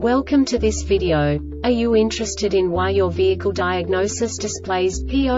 Welcome to this video. Are you interested in why your vehicle diagnosis displays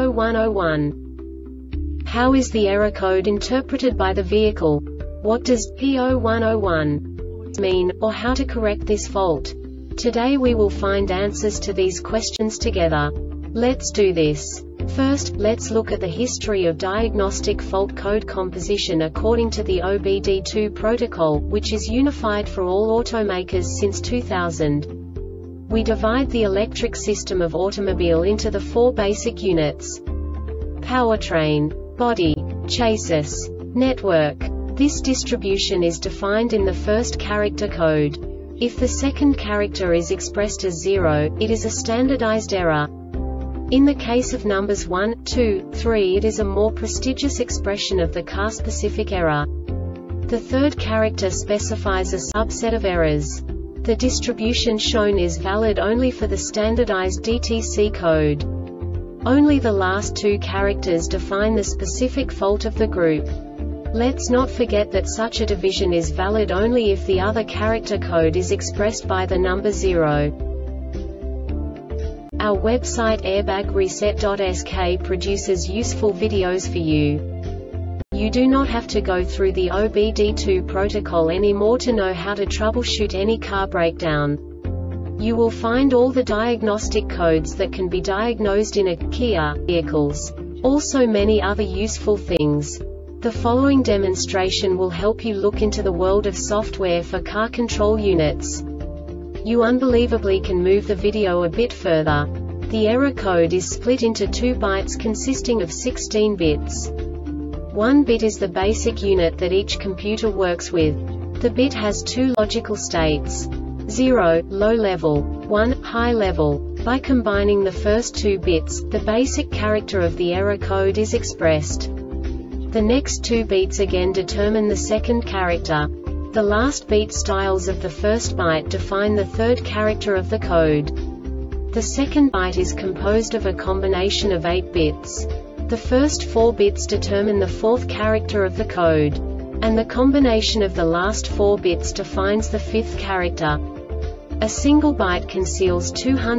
P0101? How is the error code interpreted by the vehicle? What does P0101 mean, or how to correct this fault? Today we will find answers to these questions together. Let's do this. First, let's look at the history of diagnostic fault code composition according to the OBD2 protocol, which is unified for all automakers since 2000. We divide the electric system of automobile into the four basic units: powertrain, body, chassis, network. This distribution is defined in the first character code. If the second character is expressed as 0, it is a standardized error. In the case of numbers 1, 2, 3, it is a more prestigious expression of the car-specific error. The third character specifies a subset of errors. The distribution shown is valid only for the standardized DTC code. Only the last two characters define the specific fault of the group. Let's not forget that such a division is valid only if the other character code is expressed by the number 0. Our website airbagreset.sk produces useful videos for you. You do not have to go through the OBD2 protocol anymore to know how to troubleshoot any car breakdown. You will find all the diagnostic codes that can be diagnosed in a Kia vehicles. Also many other useful things. The following demonstration will help you look into the world of software for car control units. You unbelievably can move the video a bit further. The error code is split into 2 bytes consisting of 16 bits. 1 bit is the basic unit that each computer works with. The bit has 2 logical states: 0, low level, 1, high level. By combining the first 2 bits, the basic character of the error code is expressed. The next 2 beats again determine the second character. The last beat styles of the first byte define the third character of the code. The second byte is composed of a combination of 8 bits. The first 4 bits determine the fourth character of the code. And the combination of the last 4 bits defines the fifth character. A single byte conceals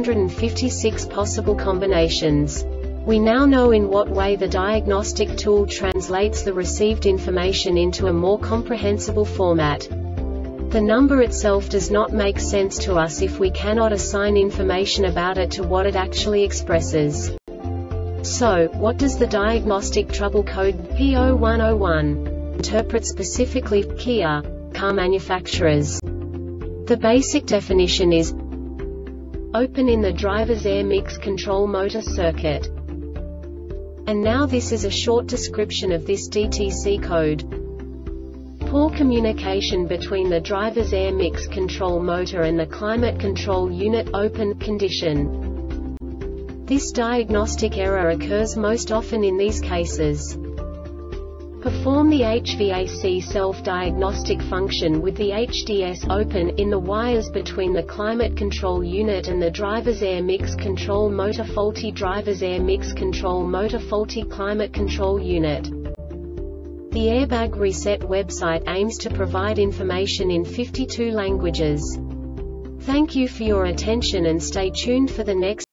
256 possible combinations. We now know in what way the diagnostic tool translates the received information into a more comprehensible format. The number itself does not make sense to us if we cannot assign information about it to what it actually expresses. So, what does the diagnostic trouble code P0101 interpret specifically for Kia car manufacturers? The basic definition is: open in the driver's air mix control motor circuit. And now this is a short description of this DTC code. Poor communication between the driver's air mix control motor and the climate control unit open condition. This diagnostic error occurs most often in these cases. Perform the HVAC self-diagnostic function with the HDS open in the wires between the climate control unit and the driver's air mix control motor. Faulty driver's air mix control motor, faulty climate control unit. The Airbag Reset website aims to provide information in 52 languages. Thank you for your attention and stay tuned for the next